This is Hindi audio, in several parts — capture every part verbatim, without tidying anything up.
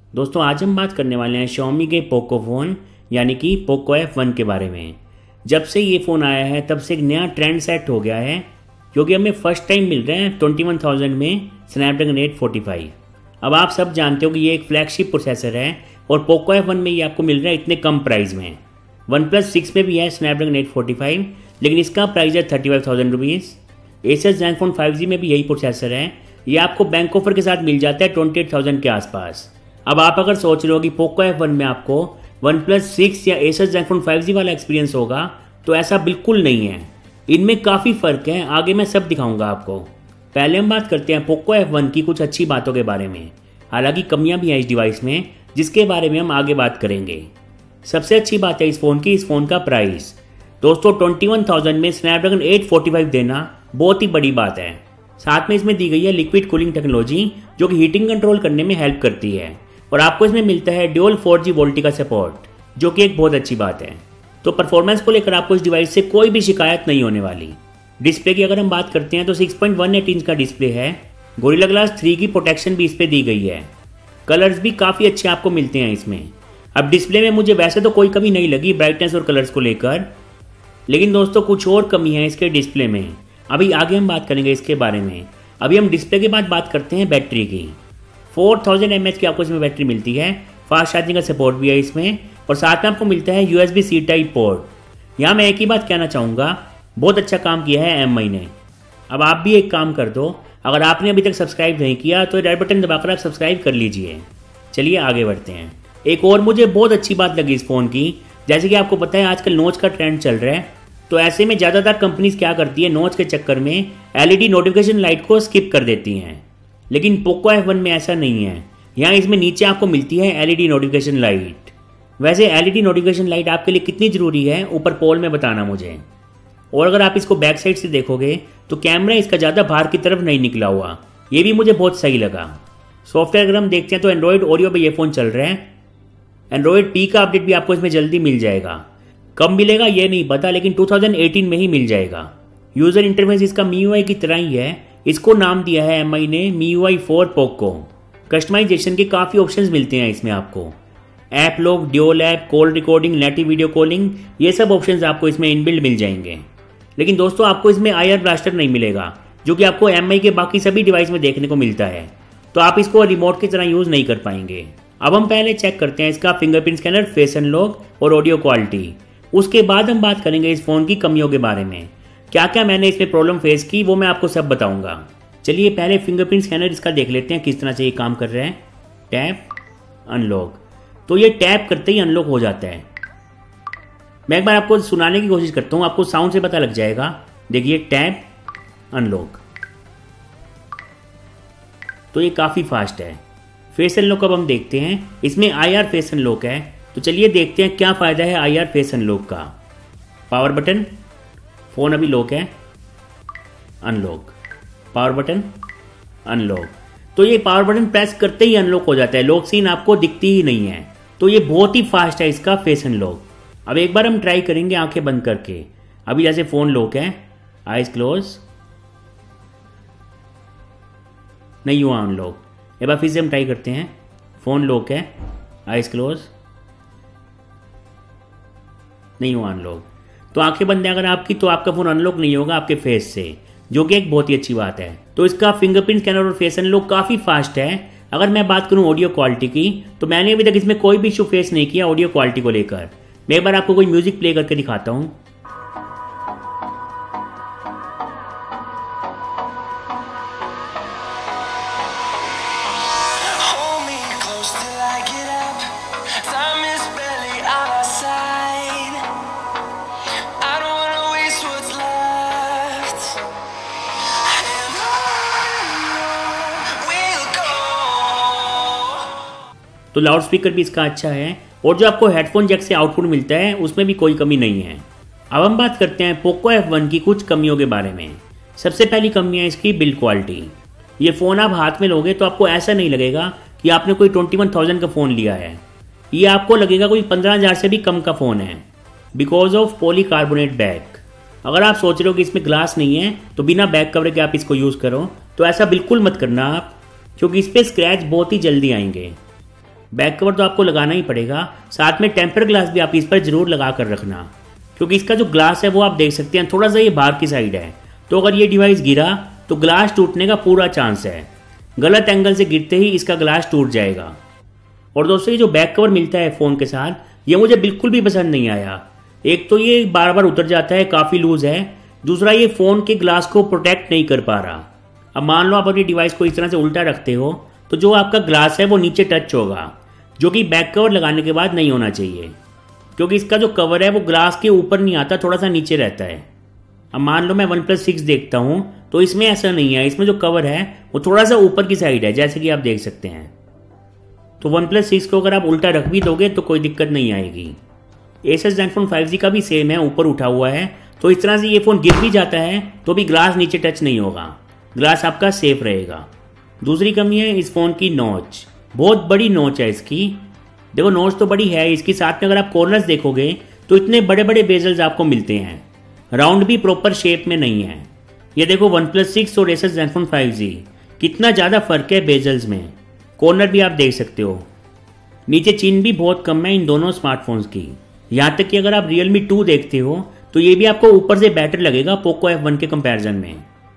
दोस्तों आज हम बात करने वाले हैं Xiaomi के पोको फ़ोन यानी कि पोको एफ वन के बारे में। जब से ये फ़ोन आया है तब से एक नया ट्रेंड सेट हो गया है, क्योंकि हमें फर्स्ट टाइम मिल रहे हैं ट्वेंटी वन थाउजेंड में स्नैपड्रैगन एट फोर्टी फाइव। अब आप सब जानते हो कि ये एक फ्लैगशिप प्रोसेसर है और पोको एफ वन में ये आपको मिल रहा है इतने कम प्राइस में। वन प्लस सिक्स में भी है स्नैपड्रैगन एट फोर्टी फाइव, लेकिन इसका प्राइस है thirty five thousand rupees. Asus Zenfone five G में भी यही प्रोसेसर है, ये आपको बैंक ऑफर के साथ मिल जाता है ट्वेंटी एट थाउजेंड के आसपास। अब आप अगर सोच रहे हो कि पोको एफ वन में आपको वन प्लस सिक्स या एसस ज़ेनफोन फाइव जी वाला एक्सपीरियंस होगा, तो ऐसा बिल्कुल नहीं है। इनमें काफ़ी फ़र्क है, आगे मैं सब दिखाऊंगा आपको। पहले हम बात करते हैं पोको एफ वन की कुछ अच्छी बातों के बारे में। हालांकि कमियां भी हैं इस डिवाइस में, जिसके बारे में हम आगे बात करेंगे। सबसे अच्छी बात है इस फ़ोन की, इस फ़ोन का प्राइस। दोस्तों ट्वेंटी वन थाउजेंड में स्नैपड्रैगन एट फोर्टी फाइव देना बहुत ही बड़ी बात है। साथ में इसमें दी गई है लिक्विड कूलिंग टेक्नोलॉजी, जो कि हीटिंग कंट्रोल करने में हेल्प करती है, और आपको इसमें मिलता है ड्यूल फोर जी वोल्टी का सपोर्ट, जो कि एक बहुत अच्छी बात है। तो परफॉर्मेंस को लेकर आपको इस डिवाइस से कोई भी शिकायत नहीं होने वाली। डिस्प्ले की अगर हम बात करते हैं तो six point one eight inch का डिस्प्ले है। गोरिल्ला ग्लास थ्री की प्रोटेक्शन भी इस पर दी गई है। कलर्स भी काफ़ी अच्छे आपको मिलते हैं इसमें। अब डिस्प्ले में मुझे वैसे तो कोई कमी नहीं लगी ब्राइटनेस और कलर्स को लेकर, लेकिन दोस्तों कुछ और कमी है इसके डिस्प्ले में। अभी आगे हम बात करेंगे इसके बारे में। अभी हम डिस्प्ले के बाद बात करते हैं बैटरी की। फोर थाउजेंड एम एच की आपको इसमें बैटरी मिलती है। फास्ट चार्जिंग का सपोर्ट भी है इसमें, और साथ में आपको मिलता है यूएसबी सी टाइप पोर्ट। यहाँ मैं एक ही बात कहना चाहूँगा, बहुत अच्छा काम किया है एम आई ने। अब आप भी एक काम कर दो, अगर आपने अभी तक सब्सक्राइब नहीं किया तो रेड बटन दबाकर आप सब्सक्राइब कर लीजिए। चलिए आगे बढ़ते हैं। एक और मुझे बहुत अच्छी बात लगी इस फ़ोन की, जैसे कि आपको पता है आजकल नॉच का ट्रेंड चल रहा है, तो ऐसे में ज़्यादातर कंपनीज क्या करती है, नॉच के चक्कर में एलईडी नोटिफिकेशन लाइट को स्किप कर देती हैं। लेकिन पोको एफ वन में ऐसा नहीं है। यहाँ इसमें नीचे आपको मिलती है एलईडी नोटिफिकेशन लाइट। वैसे एलईडी नोटिफिकेशन लाइट आपके लिए कितनी ज़रूरी है ऊपर पोल में बताना मुझे। और अगर आप इसको बैक साइड से देखोगे तो कैमरा इसका ज़्यादा बाहर की तरफ नहीं निकला हुआ, ये भी मुझे बहुत सही लगा। सॉफ्टवेयर अगर हम देखते हैं तो एंड्रॉयड ओरियो पर ये फ़ोन चल रहा है। एंड्रॉयड पी का अपडेट भी आपको इसमें जल्दी मिल जाएगा। कब मिलेगा ये नहीं पता, लेकिन टू थाउजेंड एटीन में ही मिल जाएगा। यूज़र इंटरफेस इसका मी यू आई की तरह ही है। इसको नाम दिया है एम आई ने Mi U I for Poco. Customisation के काफ़ी ऑप्शंस मिलते हैं इसमें आपको। App lock, dual app, call recording, native video calling, ये सब ऑप्शंस आपको इसमें इनबिल्ड मिल जाएंगे। लेकिन दोस्तों आपको इसमें आई आर ब्लास्टर नहीं मिलेगा, जो कि आपको एम आई के बाकी सभी डिवाइस में देखने को मिलता है, तो आप इसको रिमोट की तरह यूज़ नहीं कर पाएंगे। अब हम पहले चेक करते हैं इसका फिंगरप्रिंट स्कैनर, फेस अनलॉक और ऑडियो क्वालिटी। उसके बाद हम बात करेंगे इस फ़ोन की कमियों के बारे में। क्या क्या मैंने इसमें प्रॉब्लम फेस की वो मैं आपको सब बताऊंगा। चलिए पहले फिंगरप्रिंट स्कैनर इसका देख लेते हैं किस तरह से ये काम कर रहा है। टैप अनलॉक, तो ये टैप करते ही अनलॉक हो जाता है। मैं एक बार आपको सुनाने की कोशिश करता हूँ, आपको साउंड से पता लग जाएगा। देखिए टैप अनलॉक, तो ये काफ़ी फास्ट है। फेस अनलॉक अब हम देखते हैं, इसमें आई आर फेस अनलॉक है, तो चलिए देखते हैं क्या फ़ायदा है आई आर फेस अनलॉक का। पावर बटन, फ़ोन अभी लॉक है, अनलॉक, पावर बटन, अनलॉक। तो ये पावर बटन प्रेस करते ही अनलॉक हो जाता है, लॉक सीन आपको दिखती ही नहीं है। तो ये बहुत ही फास्ट है इसका फेस अनलॉक। अब एक बार हम ट्राई करेंगे आंखें बंद करके। अभी जैसे फ़ोन लॉक है, आइज क्लोज, नहीं हुआ अनलॉक। एक बार फिर से हम ट्राई करते हैं। फ़ोन लॉक है, आइज क्लोज, नहीं हुआ अनलॉक। तो आंखें बंद है अगर आपकी, तो आपका फ़ोन अनलॉक नहीं होगा आपके फेस से, जो कि एक बहुत ही अच्छी बात है। तो इसका फिंगरप्रिंट स्कैनर और फेस अनलॉक काफ़ी फास्ट है। अगर मैं बात करूं ऑडियो क्वालिटी की, तो मैंने अभी तक इसमें कोई भी इशू फेस नहीं किया ऑडियो क्वालिटी को लेकर। मैं एक बार आपको कोई म्यूजिक प्ले करके दिखाता हूँ। तो लाउड स्पीकर भी इसका अच्छा है, और जो आपको हेडफोन जैक से आउटपुट मिलता है उसमें भी कोई कमी नहीं है। अब हम बात करते हैं पोको एफ वन की कुछ कमियों के बारे में। सबसे पहली कमी है इसकी बिल्ड क्वालिटी। ये फ़ोन आप हाथ में लोगे तो आपको ऐसा नहीं लगेगा कि आपने कोई ट्वेंटी वन थाउजेंड का फ़ोन लिया है। ये आपको लगेगा कोई पंद्रह हज़ार से भी कम का फ़ोन है, बिकॉज ऑफ पॉलीकार्बोनेट बैक। अगर आप सोच रहे हो कि इसमें ग्लास नहीं है तो बिना बैक कवर के आप इसको यूज़ करो, तो ऐसा बिल्कुल मत करना आप, क्योंकि इस पर स्क्रैच बहुत ही जल्दी आएंगे। बैक कवर तो आपको लगाना ही पड़ेगा, साथ में टेम्पर ग्लास भी आप इस पर जरूर लगा कर रखना, क्योंकि इसका जो ग्लास है वो आप देख सकते हैं थोड़ा सा ये बाहर की साइड है, तो अगर ये डिवाइस गिरा तो ग्लास टूटने का पूरा चांस है। गलत एंगल से गिरते ही इसका ग्लास टूट जाएगा। और दोस्तों ये जो बैक कवर मिलता है फ़ोन के साथ, ये मुझे बिल्कुल भी पसंद नहीं आया। एक तो ये बार बार उतर जाता है, काफ़ी लूज है, दूसरा ये फ़ोन के ग्लास को प्रोटेक्ट नहीं कर पा रहा। अब मान लो आप अपनी डिवाइस को इस तरह से उल्टा रखते हो तो जो आपका ग्लास है वो नीचे टच होगा, जो कि बैक कवर लगाने के बाद नहीं होना चाहिए, क्योंकि इसका जो कवर है वो ग्लास के ऊपर नहीं आता, थोड़ा सा नीचे रहता है। अब मान लो मैं वन प्लस सिक्स देखता हूँ तो इसमें ऐसा नहीं है, इसमें जो कवर है वो थोड़ा सा ऊपर की साइड है, जैसे कि आप देख सकते हैं। तो वन प्लस सिक्स को अगर आप उल्टा रख भी दोगे तो कोई दिक्कत नहीं आएगी। एसस ज़ेनफोन फाइव जी का भी सेम है, ऊपर उठा हुआ है, तो इस तरह से ये फ़ोन गिर भी जाता है तो भी ग्लास नीचे टच नहीं होगा, ग्लास आपका सेफ रहेगा। दूसरी कमी है इस फ़ोन की नोच, बहुत बड़ी नोच है इसकी। देखो नोच तो बड़ी है इसकी, साथ में अगर आप कॉर्नर्स देखोगे तो इतने बड़े बड़े बेजल्स आपको मिलते हैं, राउंड भी प्रॉपर शेप में नहीं है। ये देखो वन प्लस सिक्स और एसस ज़ेनफोन फाइव जी कितना ज़्यादा फर्क है बेजल्स में, कॉर्नर भी आप देख सकते हो। नीचे चिन भी बहुत कम है इन दोनों स्मार्टफोन्स की। यहाँ तक कि अगर आप रियलमी टू देखते हो तो ये भी आपको ऊपर से बेटर लगेगा पोको एफ वन के कंपैरिजन में।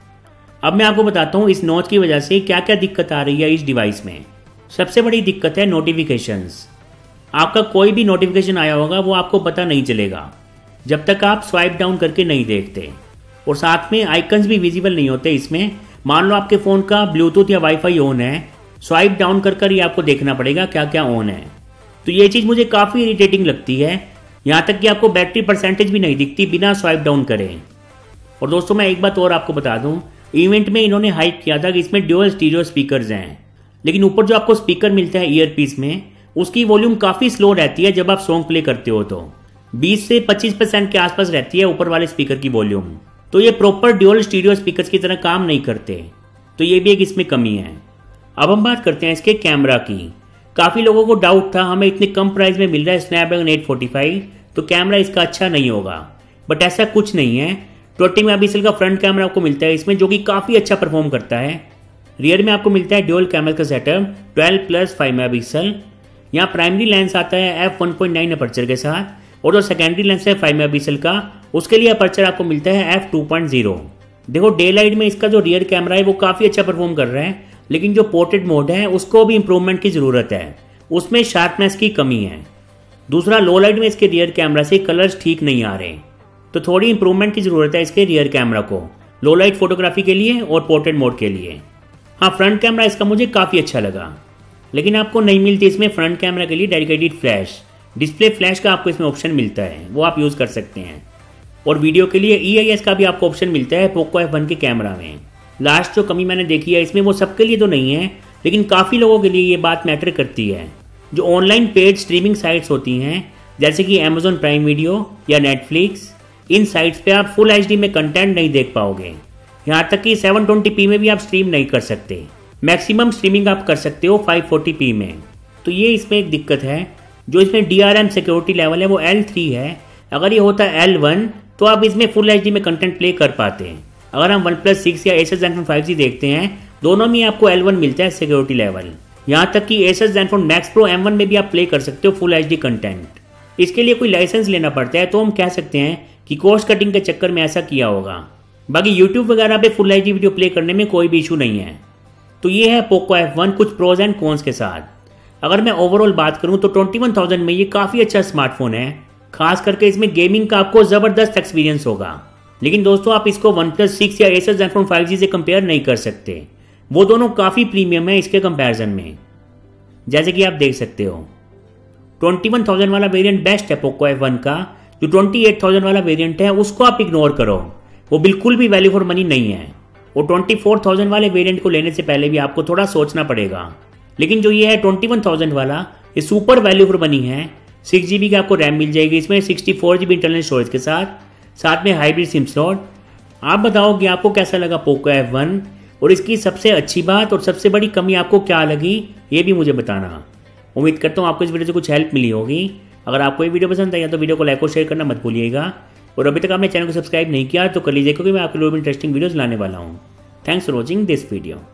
अब मैं आपको बताता हूँ इस नोच की वजह से क्या क्या दिक्कत आ रही है इस डिवाइस में। सबसे बड़ी दिक्कत है नोटिफिकेशंस। आपका कोई भी नोटिफिकेशन आया होगा वो आपको पता नहीं चलेगा जब तक आप स्वाइप डाउन करके नहीं देखते, और साथ में आइकन्स भी विजिबल नहीं होते इसमें। मान लो आपके फ़ोन का ब्लूटूथ या वाईफाई ऑन है, स्वाइप डाउन कर कर ही आपको देखना पड़ेगा क्या क्या ऑन है। तो ये चीज़ मुझे काफ़ी इरिटेटिंग लगती है। यहाँ तक कि आपको बैटरी परसेंटेज भी नहीं दिखती बिना स्वाइप डाउन करें। और दोस्तों मैं एक बात और आपको बता दूं, इवेंट में इन्होंने हाइप किया था कि इसमें ड्यूअल स्टीरियो स्पीकर्स हैं, लेकिन ऊपर जो आपको स्पीकर मिलता है ईयरपीस में, उसकी वॉल्यूम काफ़ी स्लो रहती है जब आप सॉन्ग प्ले करते हो तो बीस से पच्चीस परसेंट के आसपास रहती है ऊपर वाले स्पीकर की वॉल्यूम। तो ये प्रॉपर ड्यूअल स्टीरियो स्पीकर्स की तरह काम नहीं करते, तो ये भी एक इसमें कमी है। अब हम बात करते हैं इसके कैमरा की। काफ़ी लोगों को डाउट था हमें इतने कम प्राइस में मिल रहा है स्नैपड्रैगन एट फोर्टी फाइव, तो कैमरा इसका अच्छा नहीं होगा, बट ऐसा कुछ नहीं है। ट्वेंटी मेगापिक्सल का फ्रंट कैमरा आपको मिलता है इसमें, जो कि काफ़ी अच्छा परफॉर्म करता है। रियर में आपको मिलता है ड्यूअल कैमरा का setup twelve plus five megapixel. यहाँ प्राइमरी लेंस आता है F one point nine aperture के साथ, और जो सेकेंडरी लेंस है फाइव मेगापिक्सल का, उसके लिए अपर्चर आपको मिलता है एफ टू पॉइंट ज़ीरो। देखो डे लाइट में इसका जो रियर कैमरा है वो काफ़ी अच्छा परफॉर्म कर रहा है, लेकिन जो पोर्ट्रेट मोड है उसको भी इंप्रूवमेंट की ज़रूरत है, उसमें शार्पनेस की कमी है। दूसरा लो लाइट में इसके रियर कैमरा से कलर्स ठीक नहीं आ रहे, तो थोड़ी इंप्रूवमेंट की ज़रूरत है इसके रियर कैमरा को, लो लाइट फोटोग्राफी के लिए और पोर्ट्रेट मोड के लिए। हाँ फ्रंट कैमरा इसका मुझे काफ़ी अच्छा लगा, लेकिन आपको नहीं मिलती इसमें फ्रंट कैमरा के लिए डेडिकेटेड फ्लैश, डिस्प्ले फ्लैश का आपको इसमें ऑप्शन मिलता है, वो आप यूज़ कर सकते हैं। और वीडियो के लिए ई आई एस का भी आपको ऑप्शन मिलता है पोको एफ वन के कैमरा में। लास्ट जो कमी मैंने देखी है इसमें वो सबके लिए तो नहीं है, लेकिन काफ़ी लोगों के लिए ये बात मैटर करती है। जो ऑनलाइन पेड स्ट्रीमिंग साइट्स होती हैं जैसे कि अमेजॉन प्राइम वीडियो या नेटफ्लिक्स, इन साइट्स पे आप फुल एच डी में कंटेंट नहीं देख पाओगे। यहाँ तक कि सेवन ट्वेंटी पी में भी आप स्ट्रीम नहीं कर सकते, मैक्सिमम स्ट्रीमिंग आप कर सकते हो फाइव फोर्टी पी में। तो ये इसमें एक दिक्कत है। जो इसमें D R M security level है वो एल थ्री है, अगर ये होता है एल वन तो आप इसमें फुल एच डी में कंटेंट प्ले कर पाते हैं। अगर हम वन प्लस सिक्स या एसस ज़ेनफोन फाइव जी देखते हैं, दोनों में आपको एल वन मिलता है सिक्योरिटी लेवल। यहाँ तक कि Asus Zenfone Max Pro M one में भी आप प्ले कर सकते हो फुल एच डी कंटेंट। इसके लिए कोई लाइसेंस लेना पड़ता है, तो हम कह सकते हैं कि कॉस्ट कटिंग के चक्कर में ऐसा किया होगा। बाकी यूट्यूब वगैरह पे full H D video play करने में कोई भी इशू नहीं है। तो ये है पोको एफ वन कुछ प्रोज एंड कॉन्स के साथ। अगर मैं ओवरऑल बात करूं तो ट्वेंटी वन थाउजेंड में ये काफ़ी अच्छा स्मार्टफोन है, खास करके इसमें गेमिंग का आपको ज़बरदस्त एक्सपीरियंस होगा। लेकिन दोस्तों आप इसको वन प्लस सिक्स या एसस ज़ेनफोन फाइव जी से कंपेयर नहीं कर सकते, वो दोनों काफ़ी प्रीमियम है इसके कंपैरिजन में। जैसे कि आप देख सकते हो ट्वेंटी वन थाउजेंड वाला वेरिएंट बेस्ट है पोको एफ वन का, जो ट्वेंटी एट थाउजेंड वाला वेरिएंट है उसको आप इग्नोर करो, वो बिल्कुल भी वैल्यू फॉर मनी नहीं है। और ट्वेंटी फोर थाउजेंड वाले वेरिएंट को लेने से पहले भी आपको थोड़ा सोचना पड़ेगा। लेकिन जो ये है ट्वेंटी वन थाउजेंड वाला, ये सुपर वैल्यू फॉर मनी है। सिक्स जी बी की आपको रैम मिल जाएगी इसमें, sixty four G B internal storage के साथ, साथ में हाइब्रिड सिम स्लॉट। आप बताओ कि आपको कैसा लगा पोको एफ वन, और इसकी सबसे अच्छी बात और सबसे बड़ी कमी आपको क्या लगी, ये भी मुझे बताना। उम्मीद करता हूँ आपको इस वीडियो से कुछ हेल्प मिली होगी। अगर आपको ये वीडियो पसंद आई तो वीडियो को लाइक और शेयर करना मत भूलिएगा, और अभी तक आपने चैनल को सब्सक्राइब नहीं किया तो कर लीजिए, क्योंकि मैं आपके लिए इंटरेस्टिंग वीडियोस लाने वाला हूँ। Thanks for watching this video.